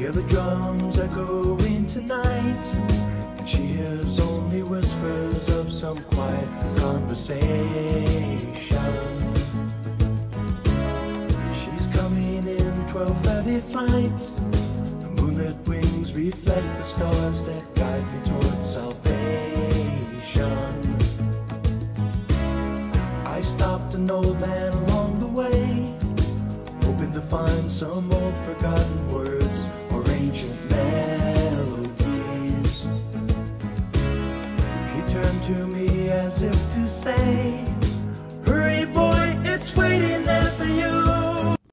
Hear the drums echoing tonight, and she hears only whispers of some quiet conversation. She's coming in 12:30 flight. The moonlit wings reflect the stars that guide me towards salvation. I stopped an old man along the way, hoping to find some old forgotten words or ancient melodies. He turned to me as if to say, hurry boy,